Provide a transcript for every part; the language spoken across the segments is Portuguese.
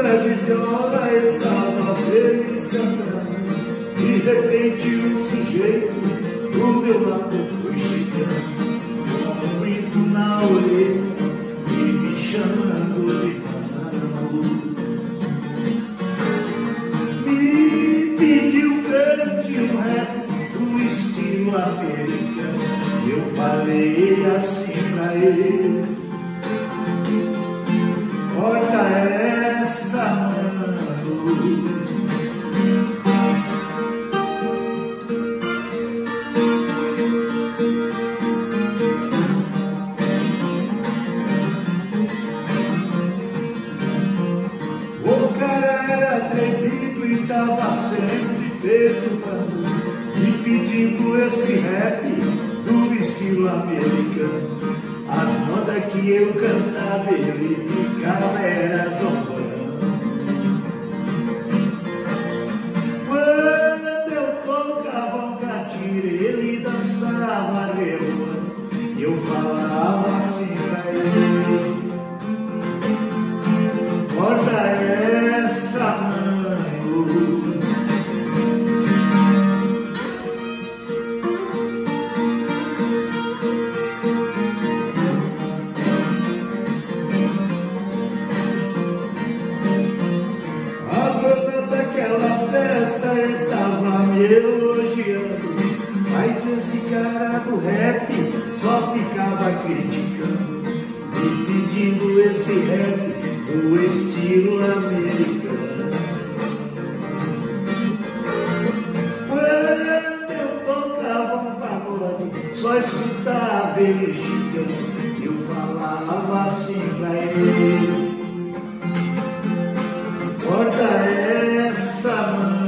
pé de viola estava feliz cantando. De repente um sujeito do meu lado foi chegando, com um grito na orelha e me chamando de mano. Me pediu cante um rap do estilo americano. Eu falei assim pra ele: corta essa, mano. O cara era atrevido e tava sempre perturbando, me pedindo esse rap do estilo americano. As notas que eu cantava ele ficava era zombando. Quando eu tocava um catira ele dançava rebolando, e eu falava assim pra ele: corta essa, mano. A dona daquela festa estava me elogiando, mas esse cara do rap só ficava criticando, me pedindo esse rap do estilo americano. Quando eu tocava um pagode, só escutava ele xingando, eu falava assim pra ele: corta essa, mano.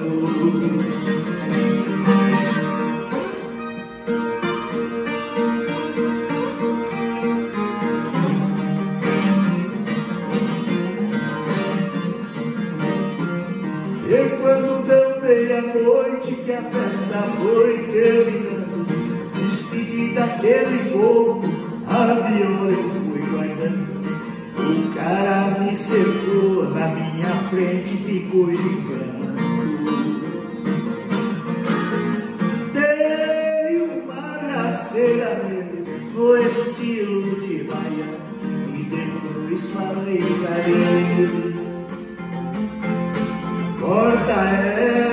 E quando deu meia-noite que a festa foi terminando, despedi daquele povo, a viola eu fui guardando. O cara me cercou na minha frente e ficou gigando. Dei uma rasteira nele no estilo de baiano e depois falei pra ele: corta ela.